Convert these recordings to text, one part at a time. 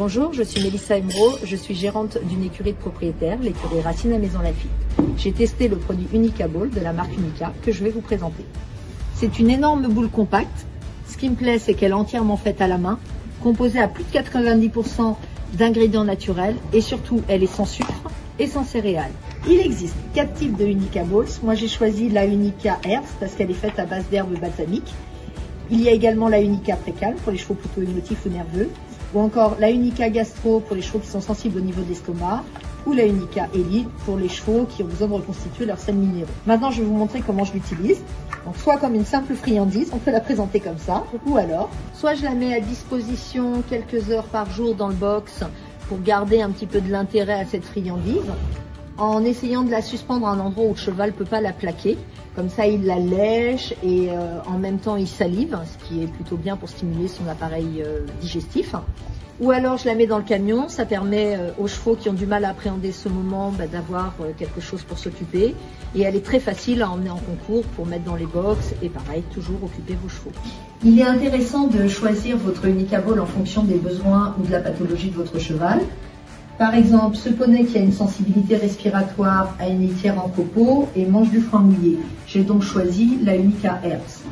Bonjour, je suis Mélissa Emeraud, je suis gérante d'une écurie de propriétaires, l'écurie Racine à Maisons-Laffitte. J'ai testé le produit Unica Ball de la marque Unica que je vais vous présenter. C'est une énorme boule compacte. Ce qui me plaît, c'est qu'elle est entièrement faite à la main, composée à plus de 90% d'ingrédients naturels et surtout, elle est sans sucre et sans céréales. Il existe 4 types de Unica Balls. Moi, j'ai choisi la Unica Herbs parce qu'elle est faite à base d'herbes balsamiques. Il y a également la Unica Précalme pour les chevaux plutôt émotifs ou nerveux, ou encore la Unica Gastro pour les chevaux qui sont sensibles au niveau de l'estomac, ou la Unica Elite pour les chevaux qui ont besoin de reconstituer leurs sels minéraux. Maintenant, je vais vous montrer comment je l'utilise. Donc, soit comme une simple friandise, on peut la présenter comme ça, ou alors, soit je la mets à disposition quelques heures par jour dans le box pour garder un petit peu de l'intérêt à cette friandise, en essayant de la suspendre à un endroit où le cheval ne peut pas la plaquer. Comme ça, il la lèche et en même temps, il salive, ce qui est plutôt bien pour stimuler son appareil digestif. Ou alors, je la mets dans le camion. Ça permet aux chevaux qui ont du mal à appréhender ce moment d'avoir quelque chose pour s'occuper. Et elle est très facile à emmener en concours pour mettre dans les box. Et pareil, toujours occuper vos chevaux. Il est intéressant de choisir votre Unica Ball en fonction des besoins ou de la pathologie de votre cheval. Par exemple, ce poney qui a une sensibilité respiratoire a une litière en copeaux et mange du foin mouillé. J'ai donc choisi la Unica Herbs.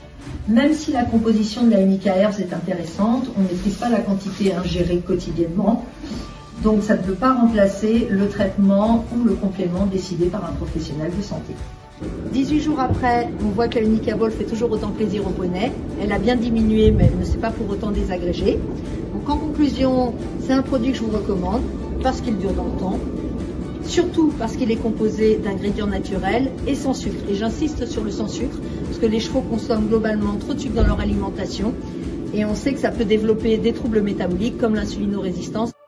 Même si la composition de la Unica Herbs est intéressante, on ne maîtrise pas la quantité ingérée quotidiennement. Donc ça ne peut pas remplacer le traitement ou le complément décidé par un professionnel de santé. 18 jours après, on voit que la Unica Ball fait toujours autant plaisir au poney. Elle a bien diminué, mais elle ne s'est pas pour autant désagrégée. Donc en conclusion, c'est un produit que je vous recommande parce qu'il dure dans le temps, surtout parce qu'il est composé d'ingrédients naturels et sans sucre. Et j'insiste sur le sans sucre, parce que les chevaux consomment globalement trop de sucre dans leur alimentation et on sait que ça peut développer des troubles métaboliques comme l'insulinorésistance.